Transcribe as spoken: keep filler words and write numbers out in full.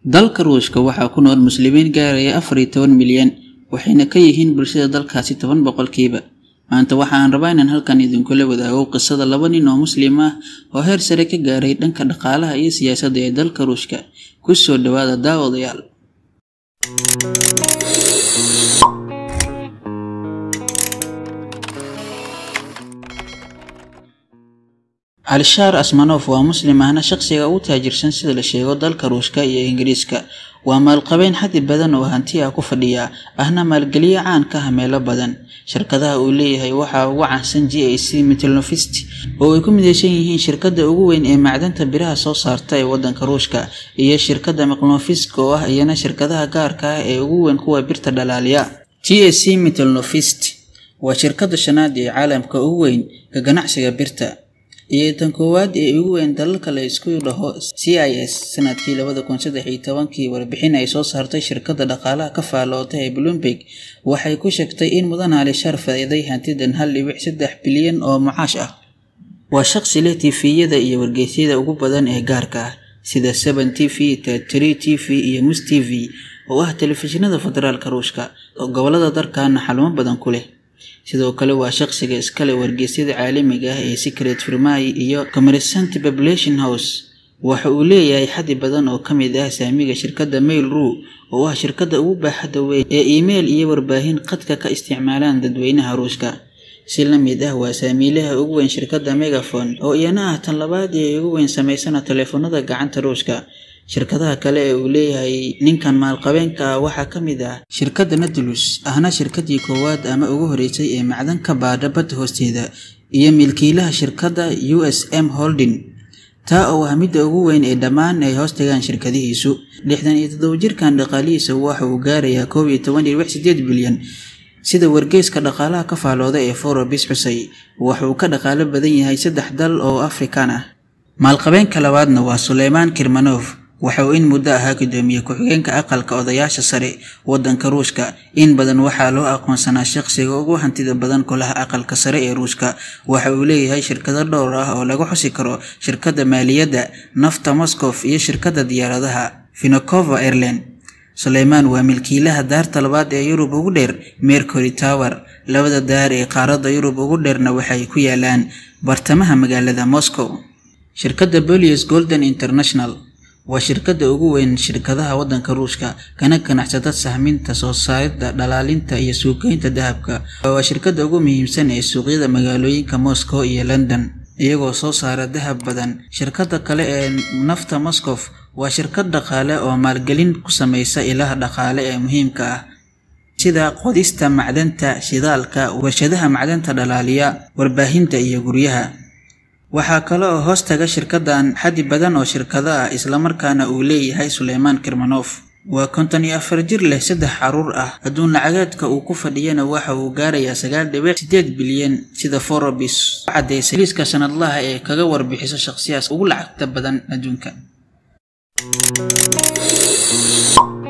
dalka Ruushka waxaa ku nool muslimiin gaaraya afar iyo toban milyan waxayna ka yihiin bulshada dalkaasi toban boqolkiiba. maanta waxaan rabaa inaan halkan idinku la wadaago qisada laba nin oo muslim ah oo heer sare ka gaaray dhanka dhaqaalaha iyo siyaasadda ee dalka Ruushka. ku soo dhawaada daawadayaal. Alisher Usmanov waa muslim ahna shakhsiga ugu taajirsan sida la sheego dalka Ruushka iyo Ingiriiska. waa maalqabeen xaddi badan oo hanti ah ku fadhiya ahna maalgeliye caan ka ah meelo badan. shirkadaha uu leeyahay waxa ugu caansan G A C Metalnovost oo ay ku midaysan yihiin shirkadda ugu weyn ee macdanta biraha soo saarta ee waddanka Ruushka iyo shirkadda Metalnovost oo ah iyana shirkadaha gaarka ah ee ugu weyn kuwa birta dhalaaliya. G A C Metalnovost waa shirkadda shanaad ee caalamka ugu weyn ka ganacsiga birta iyo tan koowaad ee ugu weyn dalalka la isku dhaho C I S. sanadkii laba kun iyo saddex iyo toban warbixin ay soo saartay shirkadda dhaqaalaha ka faalootay ee Bloomberg waxay ku sheegtay in mudan Alisher faa'iiday hantidan hal dhibic saddex bilyan oo macaash ah. waa shakhsi leh T V-yada iyo wargeysyada ugu badan ee gaarka ah sida seven T V, three T V iyo Mus T V oo ah telefishinada federaalka Ruushka oo gobolada dalkana xalumo badan ku leh. sidoo kale waa shakhsiga iska leh wargeysyada caalamiga ah ee Secret Firmay iyo Commerçant Publishing House. waxa uu leeyahay xaddi badan oo kamid ah saamiga shirkadda Mail.ru oo ah shirkadda ugu baaxadda weyn ee email iyo warbaahin qadka ka isticmaalaan dadweynaha Ruushka. si la mid ah waa saamiilaha ugu weyn shirkadda Megafon oo iyana ah tan labaad ee ugu weyn sameysana telefoonada gacanta Ruushka. shirkadaha kale ee uu leeyahay ninkan maalqabeenka waxaa kamid ah shirkadda Nautilus ahna shirkadii koowaad ama ugu horeysay ee macdan ka baadha badda hoosteeda iyo milkiilaha shirkadda U S M Holding taa oo ah midda ugu weyn ee dhammaan ay hoos tagaan shirkadihiisu. lixdan iyo toddoba jirkan dhaqaalihiisa waxa uu gaarayaa koob iyo toban dhibic siddeed bilyan sida wargeyska dhaqaalaha ka faalooda ee Forbes xusay. waxa uu ka dhaqaale badan yahay saddex dal oo Afrikaan ah. maalqabeenka labaadna waa Suleyman Kirmanov waxa uu in muddo ahaa gudoomiye ku-xigeenka aqalka odayaasha sare waddanka Ruushka. in badan waxaa loo aqoonsanaa shakhsiga ugu hantida badan kulaha aqalka sare ee Ruushka. waxa uu leeyahay shirkado dhowr ah oo lagu xusi karo shirkadda maaliyadda Nafta Moscow iyo shirkadda diyaaradaha Vinokovo Airlines. Suleyman waa milkiilaha daarta labaad ee Yurub ugu dheer Mercury Tower. labada daar ee qaaradda Yurub ugu dheerna waxay ku yaalaan bartamaha magaalada Moscow. shirkadda Polius Golden International waa shirkadda ugu weyn shirkadaha waddanka Ruushka kana ganacsata sahminta soo saaridda dhalaalinta iyo suuqgeynta dahabka. waa shirkadda ugu muhiimsan ee suuqyada magaalooyinka Moscow iyo London iyagoo soo saara dahab badan. shirkadda kale ee Nafta Moscow waa shirkad dhaqaale oo maalgelin ku sameysa ilaha dhaqaale ee muhiimka ah sida qodista macdanta, shidaalka, warshadaha macdanta dhalaaliya, warbaahinta iyo guryaha. waxaa kale oo hoos taga shirkaddan xaddi badan oo shirkado ah isla markaana uu leeyahay Suleyman Kirmanov. waa konton iyo afar jir leh saddex caruur ah. adduun lacageedka uu ku fadhiyana waxa uu gaarayaa sagaal dhibic siddeed bilyan sida Forbes cadeysay liiska sanadlaha ee kaga warbixiso shakhsiyaadka ugu lacagta badan adduunka.